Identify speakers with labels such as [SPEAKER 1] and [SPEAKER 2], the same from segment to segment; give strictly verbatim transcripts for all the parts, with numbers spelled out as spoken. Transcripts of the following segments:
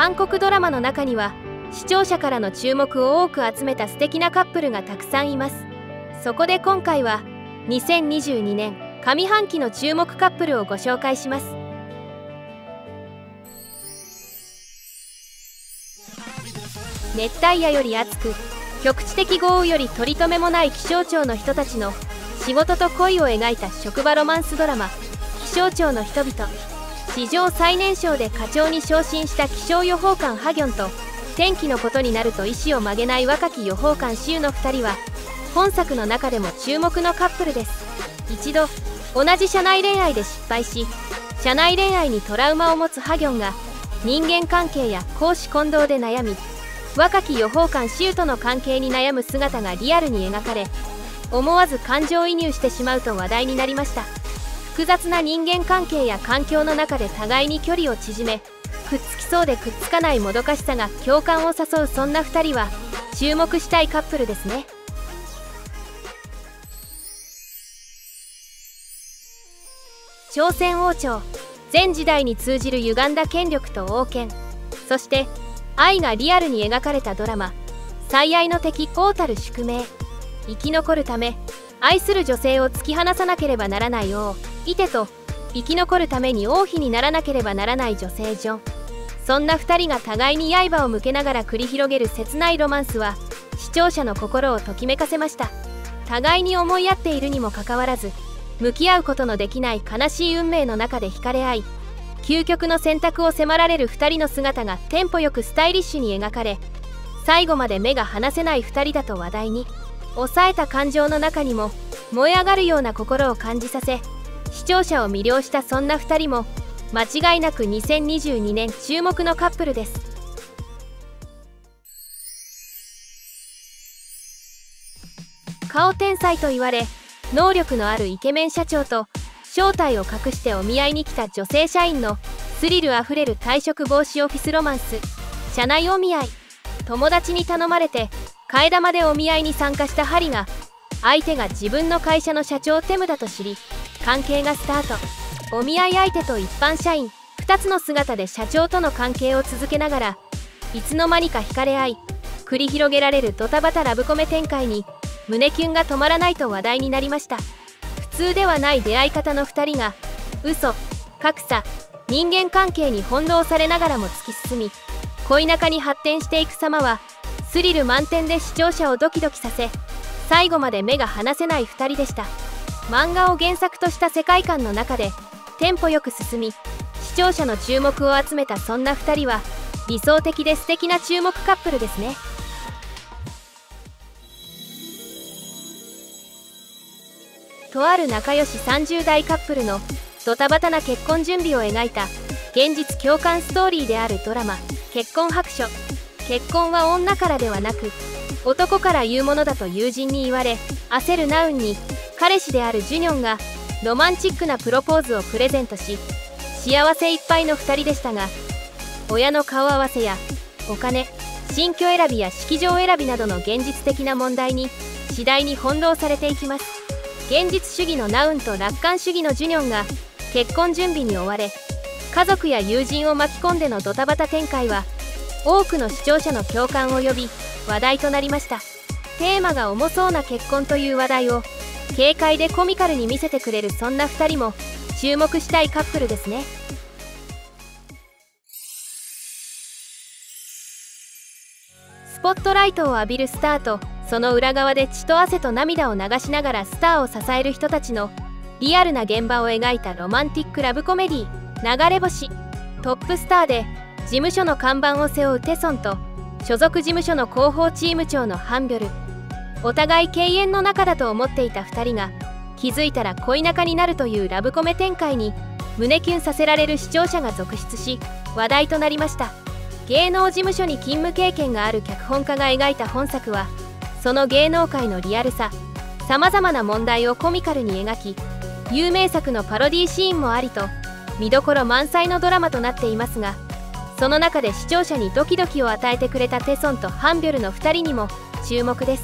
[SPEAKER 1] 韓国ドラマの中には視聴者からの注目を多く集めた素敵なカップルがたくさんいます。そこで今回はにせんにじゅうにねん上半期の注目カップルをご紹介します。熱帯夜より暑く、局地的豪雨より取り留めもない気象庁の人たちの仕事と恋を描いた職場ロマンスドラマ「気象庁の人々」。史上最年少で課長に昇進した気象予報官ハギョンと天気のことになると意思を曲げない若き予報官シウのふたりは本作の中でも注目のカップルです。一度同じ社内恋愛で失敗し、社内恋愛にトラウマを持つハギョンが人間関係や公私混同で悩み、若き予報官シウとの関係に悩む姿がリアルに描かれ、思わず感情移入してしまうと話題になりました。複雑な人間関係や環境の中で互いに距離を縮め、くっつきそうでくっつかないもどかしさが共感を誘う、そんなふたりは注目したいカップルですね。朝鮮王朝、全時代に通じる歪んだ権力と王権、そして愛がリアルに描かれたドラマ「最愛の敵王たる宿命」。生き残るため愛する女性を突き放さなければならない王イテと、生き残るために王妃にならなければならない女性ジョン。そんなふたりが互いに刃を向けながら繰り広げる切ないロマンスは視聴者の心をときめかせました。互いに思い合っているにもかかわらず、向き合うことのできない悲しい運命の中で惹かれ合い、究極の選択を迫られるふたりの姿がテンポよくスタイリッシュに描かれ、最後まで目が離せないふたりだと話題に。抑えた感情の中にも燃え上がるような心を感じさせ、視聴者を魅了した、そんなふたりも間違いなくにせんにじゅうにねん注目のカップルです。顔天才と言われ能力のあるイケメン社長と正体を隠してお見合いに来た女性社員のスリルあふれる退職防止オフィスロマンス、社内お見合い。友達に頼まれて替え玉でお見合いに参加したハリが、相手が自分の会社の社長テムだと知り関係がスタート。お見合い相手と一般社員ふたつの姿で社長との関係を続けながら、いつの間にか惹かれ合い繰り広げられるドタバタラブコメ展開に胸キュンが止まらないと話題になりました。普通ではない出会い方のふたりが嘘、格差、人間関係に翻弄されながらも突き進み、恋仲に発展していく様はスリル満点で視聴者をドキドキさせ、最後まで目が離せないふたりでした。漫画を原作とした世界観の中でテンポよく進み、視聴者の注目を集めた、そんなふたりは理想的で素敵な注目カップルですね。とある仲良しさんじゅうだいカップルのドタバタな結婚準備を描いた現実共感ストーリーであるドラマ「結婚白書」。結婚は女からではなく男から言うものだと友人に言われ焦るナウンに、彼氏であるジュニョンがロマンチックなプロポーズをプレゼントし、幸せいっぱいのふたりでしたが、親の顔合わせやお金、新居選びや式場選びなどの現実的な問題に次第に翻弄されていきます。現実主義のナウンと楽観主義のジュニョンが結婚準備に追われ、家族や友人を巻き込んでのドタバタ展開は多くの視聴者の共感を呼び話題となりました。テーマが重そうな結婚という話題を軽快でコミカルに見せてくれる、そんなふたりも注目したいカップルですね。スポットライトを浴びるスターと、その裏側で血と汗と涙を流しながらスターを支える人たちのリアルな現場を描いたロマンティックラブコメディー「流れ星」。トップスターで事務所の看板を背負うテソンと所属事務所の広報チーム長のハンビョル。お互い敬遠の仲だと思っていたふたりが気づいたら恋仲になるというラブコメ展開に胸キュンさせられる視聴者が続出し話題となりました。芸能事務所に勤務経験がある脚本家が描いた本作は、その芸能界のリアルさ、さまざまな問題をコミカルに描き、有名作のパロディシーンもありと見どころ満載のドラマとなっていますが、その中で視聴者にドキドキを与えてくれたテソンとハンビョルのふたりにも注目です。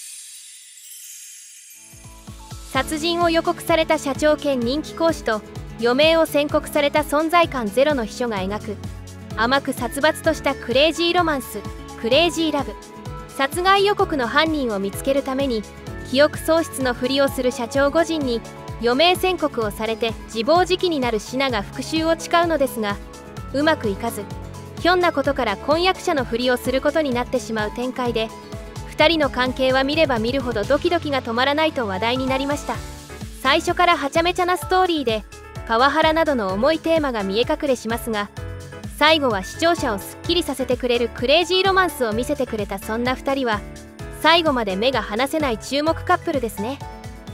[SPEAKER 1] 殺人を予告された社長兼人気講師と余命を宣告された存在感ゼロの秘書が描く甘く殺伐としたクレイジーロマンス、クレイジーラブ。殺害予告の犯人を見つけるために記憶喪失のふりをする社長ご人に余命宣告をされて自暴自棄になるシナが復讐を誓うのですが、うまくいかずひょんなことから婚約者のふりをすることになってしまう展開で、ふたりの関係は見れば見るほどドキドキが止まらないと話題になりました。最初からはちゃめちゃなストーリーでパワハラなどの重いテーマが見え隠れしますが、最後は視聴者をすっきりさせてくれるクレイジーロマンスを見せてくれたそんなふたりは最後まで目が離せない注目カップルですね。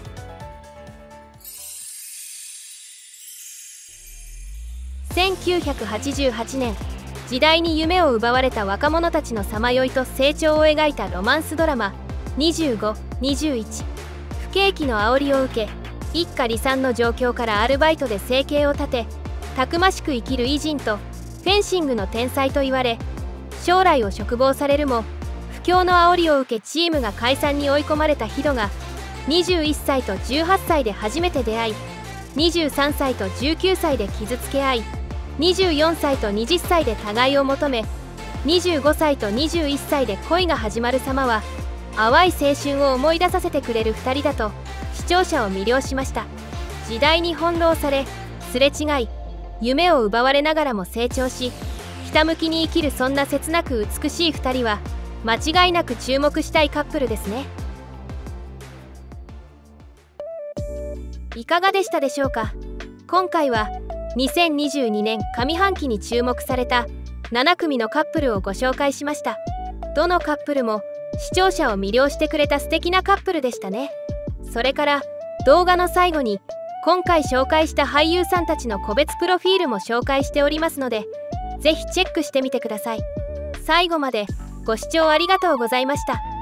[SPEAKER 1] せんきゅうひゃくはちじゅうはちねん、時代に夢を奪われた若者たちのさまよいと成長を描いたロマンスドラマ「にじゅうご、にじゅういち」。不景気の煽りを受け一家離散の状況からアルバイトで生計を立て、たくましく生きる偉人とフェンシングの天才と言われ、将来を嘱望されるも不況の煽りを受けチームが解散に追い込まれたヒドがにじゅういっさいとじゅうはっさいで初めて出会い、にじゅうさんさいとじゅうきゅうさいで傷つけ合い、にじゅうよんさいとはたちで互いを求め、にじゅうごさいとにじゅういっさいで恋が始まる様は淡い青春を思い出させてくれるふたりだと視聴者を魅了しました。時代に翻弄されすれ違い夢を奪われながらも成長し、ひたむきに生きるそんな切なく美しいふたりは間違いなく注目したいカップルですね。いかがでしたでしょうか。今回はにせんにじゅうにねん上半期に注目されたななくみのカップルをご紹介しました。どのカップルも視聴者を魅了してくれた素敵なカップルでしたね。それから動画の最後に今回紹介した俳優さんたちの個別プロフィールも紹介しておりますので、ぜひチェックしてみてください。最後までご視聴ありがとうございました。